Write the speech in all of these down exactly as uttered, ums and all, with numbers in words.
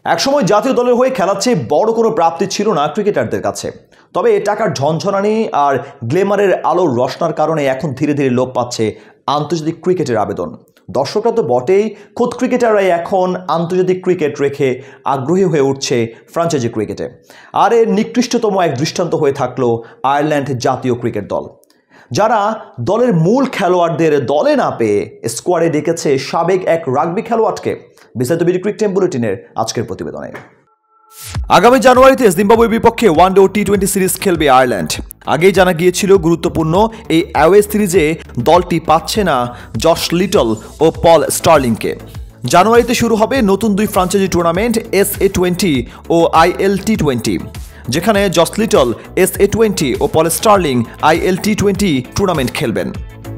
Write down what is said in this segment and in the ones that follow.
একসময় জাতীয় দলের হয়ে খেলার চেয়ে বড় কোনো প্রাপ্তি ছিল না ক্রিকেটারদের কাছে। তবে টাকার ঝনঝনানি আর গ্লেমারের আলোর রসনার কারণে এখন ধীরে ধীরে লোপ পাচ্ছে আন্তর্জাতিক ক্রিকেটের আবেদন। দর্শকরা তো বটেই, খোদ ক্রিকেটাররাই এখন আন্তর্জাতিক ক্রিকেট রেখে আগ্রহী হয়ে উঠছে ফ্র্যাঞ্চাইজি ক্রিকেটে। আর এর নিকৃষ্টতম এক দৃষ্টান্ত হয়ে থাকলো আয়ারল্যান্ড জাতীয় ক্রিকেট দল, যারা দলের মূল খেলোয়াড়দের দলে না পেয়ে স্কোয়াডে ডেকেছে সাবেক এক রাগবি খেলোয়াড়কে। বিস্তারিত বিডি ক্রিকটাইম বুলেটিনের আজকের প্রতিবেদনে। আগামী জানুয়ারিতে জিম্বাবুয়ের বিপক্ষে ওয়ানডে ও টি টোয়েন্টি সিরিজ খেলবে আয়ারল্যান্ড। আগেই জানা গিয়েছিল গুরুত্বপূর্ণ এই অ্যাওয়ে সিরিজে দলটি পাচ্ছে না জশ লিটল ও পল স্টার্লিংকে। জানুয়ারিতে শুরু হবে নতুন দুই franchise tournament S A twenty ও আই এল টি টোয়েন্টি, যেখানে Josh Little S A twenty ও Paul Stirling I L T twenty tournament খেলবেন।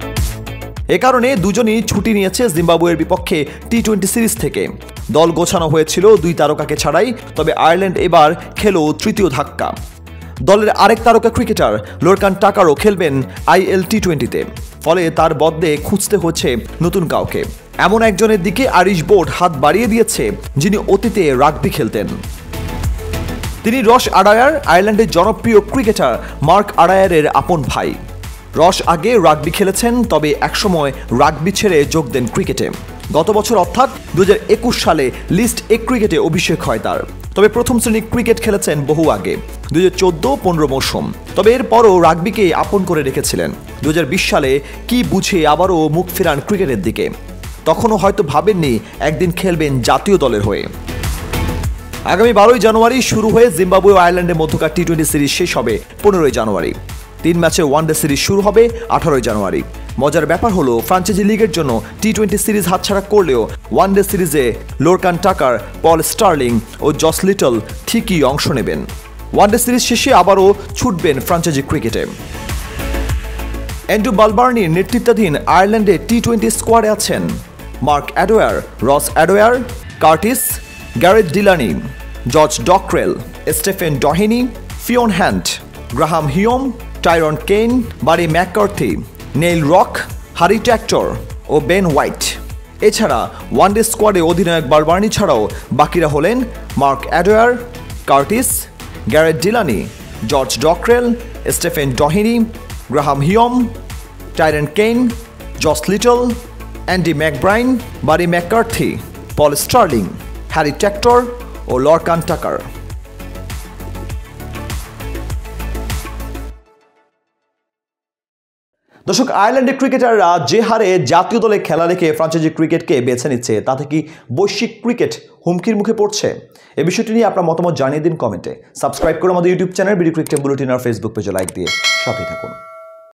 এ কারণে দুজনই ছুটি নিয়েছে জিম্বাবুয়ের বিপক্ষে টি টোয়েন্টি সিরিজ থেকে। দল গোছানো হয়েছিল দুই তারকাকে ছাড়াই, তবে আয়ারল্যান্ড এবার খেলো তৃতীয় ধাক্কা। দলের আরেক তারকা ক্রিকেটার লোরকান টাকারও খেলবেন আই এল টি টোয়েন্টিতে, ফলে তার বদলে খুঁজতে হচ্ছে নতুন কাউকে। এমন একজনের দিকে আইরিশ বোর্ড হাত বাড়িয়ে দিয়েছে, যিনি অতীতে রাগবি খেলতেন। তিনি রস আডায়ার, আয়ারল্যান্ডের জনপ্রিয় ক্রিকেটার মার্ক আডায়ারের আপন ভাই। রস আগে রাগবি খেলেছেন, তবে একসময় রাগবি ছেড়ে যোগ দেন ক্রিকেটে। গত বছর অর্থাৎ দু হাজার একুশ সালে লিস্ট এ ক্রিকেটে অভিষেক হয় তার। তবে প্রথম শ্রেণীর ক্রিকেট খেলেছেন বহু আগে, দু হাজার চোদ্দ পনেরো মৌসুম। তবে এরপরও রাগবিকে আপন করে রেখেছিলেন। দু হাজার বিশ সালে কি বুঝে আবারও মুখ ফেরান ক্রিকেটের দিকে। তখনও হয়তো ভাবেননি একদিন খেলবেন জাতীয় দলের হয়ে। আগামী বারোই জানুয়ারি শুরু হয়ে জিম্বাবুয়ে ও আয়ারল্যান্ডের মধ্যকার টি টোয়েন্টি সিরিজ শেষ হবে পনেরোই জানুয়ারি। তিন ম্যাচের ওয়ানডে সিরিজ শুরু হবে আঠারোই জানুয়ারি। মজার ব্যাপার হলো, ফ্র্যাঞ্চাইজি লিগের জন্য টি টোয়েন্টি সিরিজ হাতছাড়া করলেও ওয়ানডে সিরিজে লোরকান টাকার, পল স্টার্লিং ও জস লিটল ঠিকই অংশ নেবেন। ওয়ানডে সিরিজ শেষে আবারও ছুটবেন ফ্র্যাঞ্চাইজি ক্রিকেটে। অ্যান্ড্রু বালবার্নির নেতৃত্বাধীন আয়ারল্যান্ডে টি টোয়েন্টি স্কোয়াডে আছেন Mark Adair, Ross Adair, Curtis, Gareth Delany, George Dockrell, Stephen Doheny, Fionn Hand, Graham Hume, Tyrone Kane, Barry McCarthy, Neil Rock, Harry Tector ও বেন হোয়াইট। এছাড়া one day স্কোয়াডে অধিনায়ক বালবার্নি ছাড়াও বাকিরা হলেন Mark Adair, Curtis, Gareth Delany, George Dockrell, Stephen Doheny, Graham Hume, Tyrone Kane, Josh Little, Andy McBrine, Barry McCarthy, Paul Stirling, Harry Tector ও Lorcan Tucker. দর্শক, আয়ারল্যান্ডের ক্রিকেটাররা যে হারে জাতীয় দলে খেলা রেখে ফ্র্যাঞ্চাইজি ক্রিকেটকে বেছে নিচ্ছে, তাতে কি বৈশ্বিক ক্রিকেট হুমকির মুখে পড়ছে? এই বিষয়টি নিয়ে আপনার মতামত জানিয়ে দিন কমেন্টে। সাবস্ক্রাইব করে আমাদের YouTube channel BD Cricktime bulletin আর ফেসবুক পেজে লাইক দিয়ে সাথে থাকুন।